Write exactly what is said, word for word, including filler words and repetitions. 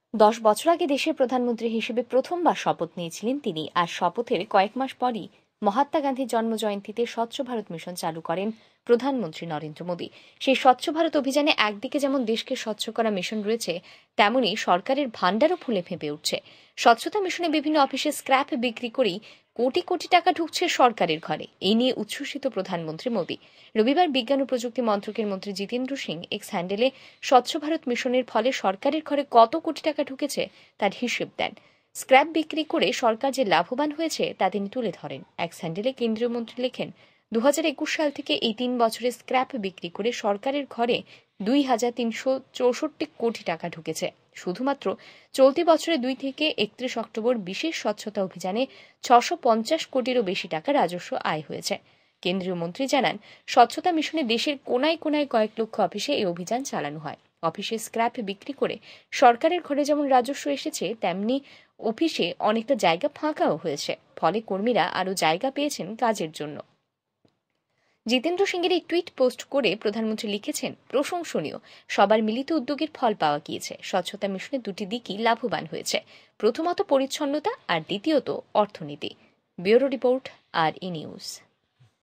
দশ বছর আগে দেশের প্রধানমন্ত্রী হিসেবে প্রথমবার শপথ নিয়েছিলেন তিনি। আর শপথের কয়েক মাস পরই মহাত্মা গান্ধীর জন্মজয়ন্তীতে স্বচ্ছ ভারত মিশন চালু করেন প্রধানমন্ত্রী নরেন্দ্র মোদী। সেই স্বচ্ছ ভারত অভিযানে একদিকে যেমন দেশকে স্বচ্ছ করা মিশন রয়েছে, তেমনি সরকারের ভান্ডারও ফুলে ফেঁপে উঠছে। স্বচ্ছতা মিশনে বিভিন্ন অফিসে স্ক্র্যাপ বিক্রি করেই কোটি কোটি টাকা ঢুকছে সরকারের ঘরে। এই নিয়ে উচ্ছ্বসিত প্রধানমন্ত্রী মোদী। রবিবার বিজ্ঞান ও প্রযুক্তি মন্ত্রকের মন্ত্রী জিতেন্দ্র সিং এক্স হ্যান্ডেলে স্বচ্ছ ভারত মিশনের ফলে সরকারের ঘরে কত কোটি টাকা ঢুকেছে তার হিসেব দেন। স্ক্র্যাপ বিক্রি করে সরকার যে লাভবান হয়েছে তা তিনি তুলে ধরেন। এক্স হ্যান্ডেলে কেন্দ্রীয় মন্ত্রী লেখেন, দু হাজার একুশ সাল থেকে এই তিন বছরে স্ক্র্যাপ বিক্রি করে সরকারের ঘরে দুই হাজার তিনশো চৌষট্টি কোটি টাকা ঢুকেছে। শুধুমাত্র চলতি বছরে দুই থেকে একত্রিশ অক্টোবর বিশেষ স্বচ্ছতা অভিযানে ছশো পঞ্চাশ কোটিরও বেশি টাকা রাজস্ব আয় হয়েছে। কেন্দ্রীয় মন্ত্রী জানান, স্বচ্ছতা মিশনে দেশের কোনায় কোনায় কয়েক লক্ষ অফিসে এই অভিযান চালানো হয়। অফিসে স্ক্র্যাপ বিক্রি করে সরকারের ঘরে যেমন রাজস্ব এসেছে, তেমনি অফিসে অনেকটা জায়গা ফাঁকাও হয়েছে। ফলে কর্মীরা আরও জায়গা পেয়েছেন কাজের জন্য। জিতেন্দ্র সিংয়ের এই টুইট পোস্ট করে প্রধানমন্ত্রী লিখেছেন, প্রশংসনীয়, সবার মিলিত উদ্যোগের ফল পাওয়া গিয়েছে। স্বচ্ছতা মিশনের দুটি দিকই লাভবান হয়েছে, প্রথমত পরিচ্ছন্নতা আর দ্বিতীয়ত অর্থনীতি। Bureau report, R E news.